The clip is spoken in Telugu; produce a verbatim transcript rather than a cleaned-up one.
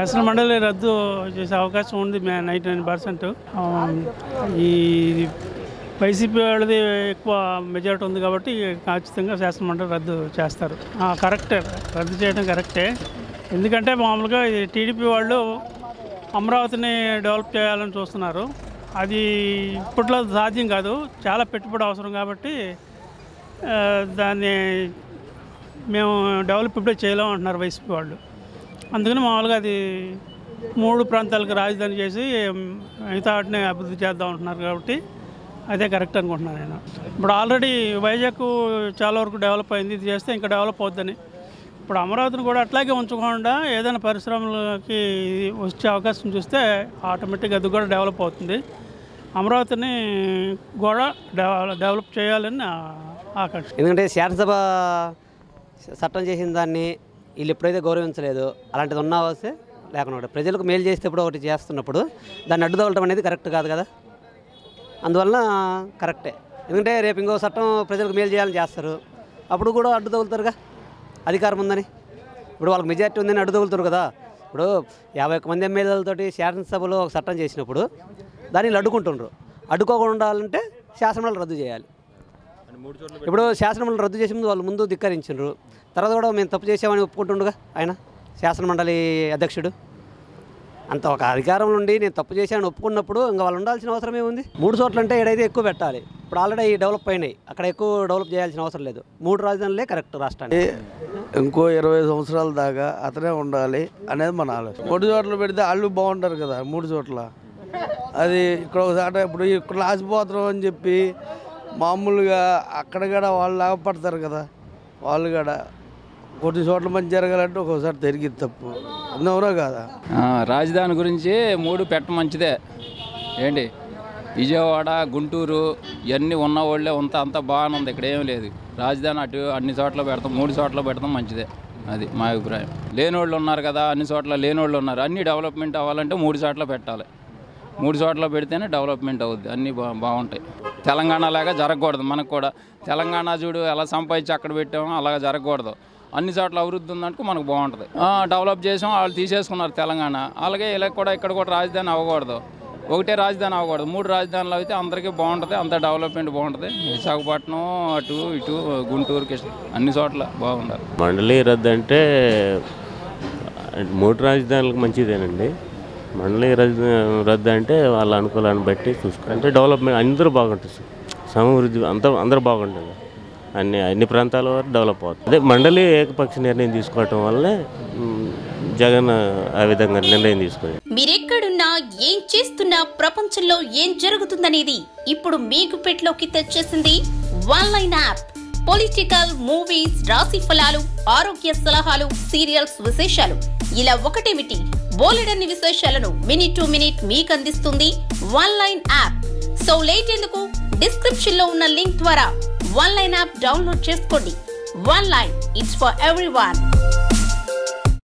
శాసన మండలి రద్దు చేసే అవకాశం ఉంది నైంటీ నైన్ పర్సెంట్. ఈ వైసీపీ వాళ్ళది ఎక్కువ మెజారిటీ ఉంది కాబట్టి ఖచ్చితంగా శాసన మండలి రద్దు చేస్తారు. కరెక్టే, రద్దు చేయడం కరెక్టే. ఎందుకంటే మామూలుగా టీడీపీ వాళ్ళు అమరావతిని డెవలప్ చేయాలని చూస్తున్నారు. అది ఇప్పట్లో సాధ్యం కాదు, చాలా పెట్టుబడి అవసరం కాబట్టి దాన్ని మేము డెవలప్ ఇప్పుడే చేయలేము అంటున్నారు వైసీపీ వాళ్ళు. అందుకని మామూలుగా అది మూడు ప్రాంతాలకు రాజధాని చేసి మిగతా వాటిని అభివృద్ధి చేద్దాం అంటున్నారు కాబట్టి అదే కరెక్ట్ అనుకుంటున్నాను నేను. ఇప్పుడు ఆల్రెడీ వైజాగ్ చాలా వరకు డెవలప్ అయింది, ఇది చేస్తే ఇంకా డెవలప్ అవుద్దని. ఇప్పుడు అమరావతిని కూడా అట్లాగే ఉంచకుండా ఏదైనా పరిశ్రమలకి వచ్చే అవకాశం చూస్తే ఆటోమేటిక్గా అది కూడా డెవలప్ అవుతుంది. అమరావతిని కూడా డెవలప్ చేయాలని ఆకాంక్ష. ఎందుకంటే శాసనసభ చట్టం చేసిన దాన్ని వీళ్ళు ఎప్పుడైతే గౌరవించలేదు, అలాంటిది ఉన్నా వస్తే లేకుండా ప్రజలకు మేలు చేస్తే ఇప్పుడు ఒకటి చేస్తున్నప్పుడు దాన్ని అడ్డుదవలటం అనేది కరెక్ట్ కాదు కదా. అందువలన కరెక్టే. ఎందుకంటే రేపు ఇంకో చట్టం ప్రజలకు మేలు చేయాలని చేస్తారు, అప్పుడు కూడా అడ్డు తగులుతారుగా. అధికారం ఉందని ఇప్పుడు వాళ్ళకి మెజారిటీ ఉందని అడ్డు తగులుతారు కదా. ఇప్పుడు యాభై ఒక్క మంది ఎమ్మెల్యేలతోటి శాసనసభలో ఒక చట్టం చేసినప్పుడు దాన్ని అడ్డుకుంటుండ్రు. అడ్డుకోకుండా ఉండాలంటే శాసనమండలి రద్దు చేయాలి. ఇప్పుడు శాసనమండలి రద్దు చేసే ముందు వాళ్ళు ముందు ధిక్కరించారు, తర్వాత కూడా మేము తప్పు చేసామని ఒప్పుకుంటుండగా ఆయన శాసనమండలి అధ్యక్షుడు. అంత ఒక అధికారం నుండి నేను తప్పు చేశానని ఒప్పుకున్నప్పుడు ఇంకా వాళ్ళు ఉండాల్సిన అవసరం ఏముంది? మూడు చోట్ల అంటే ఏడైతే ఎక్కువ పెట్టాలి. ఇప్పుడు ఆల్రెడీ డెవలప్ అయినాయి, అక్కడ ఎక్కువ డెవలప్ చేయాల్సిన అవసరం లేదు. మూడు రాజధానులే కరెక్ట్ రాష్ట్రానికి. ఇంకో ఇరవై సంవత్సరాల దాకా అతనే ఉండాలి అనేది మన ఆలోచన. మూడు చోట్ల పెడితే వాళ్ళు బాగుంటారు కదా. మూడు చోట్ల అది ఇక్కడ ఒకసారి ఇప్పుడు ఇక్కడ ఆసిపోతాం అని చెప్పి మామూలుగా అక్కడ కూడా వాళ్ళు లాభపడతారు కదా. వాళ్ళు కూడా కొన్ని చోట్ల మంచి జరగాలంటే ఒక్కోసారి తిరిగిది తప్పు. అందరూ కాదా. రాజధాని గురించి మూడు పెట్ట మంచిదే ఏంటి. విజయవాడ, గుంటూరు ఇవన్నీ ఉన్న వాళ్ళే ఉంత అంతా బాగానే ఉంది. ఇక్కడ ఏం లేదు. రాజధాని అటు అన్ని చోట్ల పెడతాం, మూడు చోట్ల పెడతాం మంచిదే. అది మా అభిప్రాయం. లేనోళ్ళు ఉన్నారు కదా, అన్ని చోట్ల లేనోళ్ళు ఉన్నారు. అన్ని డెవలప్మెంట్ అవ్వాలంటే మూడు చోట్ల పెట్టాలి. మూడు చోట్ల పెడితేనే డెవలప్మెంట్ అవుద్ది. అన్నీ బా బాగుంటాయి. తెలంగాణ లాగా జరగకూడదు. మనకు కూడా తెలంగాణ చూడు ఎలా సంపాదించి అక్కడ పెట్టామో అలాగా జరగకూడదు. అన్ని చోట్ల అభివృద్ధి ఉందంటే మనకు బాగుంటుంది. డెవలప్ చేసాం, వాళ్ళు తీసేసుకున్నారు తెలంగాణ. అలాగే ఇలా కూడా ఇక్కడ కూడా రాజధాని అవ్వకూడదు. ఒకటే రాజధాని అవ్వకూడదు. మూడు రాజధానులు అయితే అందరికీ బాగుంటుంది, అంత డెవలప్మెంట్ బాగుంటుంది. విశాఖపట్నం అటు ఇటు గుంటూరు, కృష్ణ అన్ని చోట్ల బాగుండాలి. మండలి రద్దు అంటే మూడు రాజధానులకు మంచిదేనండి. మండలి రద్దు రద్దు అంటే వాళ్ళ అనుకూలాన్ని బట్టి చూసుకో అంటే డెవలప్మెంట్ అందరూ బాగుంటుంది, సమృద్ధి అంత అందరూ బాగుంటుంది. అన్ని అన్ని ప్రాంతాల వరకు డెవలప్ అవుతుంది. అదే మండలి ఏకపక్ష నిర్ణయం తీసుకోవటం వల్లే జగన్ ఆ విధంగా నిర్ణయం తీసుకుని. మీరెక్కడున్నా ఏం చేస్తున్నా ప్రపంచంలో ఏం జరుగుతుందనేది ఇప్పుడు మీకు పెట్లోకి తెచ్చేసింది one line app. Political, movies, రాశి ఫలాలు, ఆరోగ్య సలహాలు, సీరియల్స్ విశేషాలు ఇలా ఒకటేమిటి బోలెడన్ని విశేషాలను మినిట్ టు మినిట్ మీకు అందిస్తుంది one line app. So late ఎందుకు, డిస్క్రిప్షన్ లో ఉన్న లింక్ ద్వారా వన్ లైన్ యాప్ డౌన్లోడ్ చేసుకోండి. One line, it's for everyone.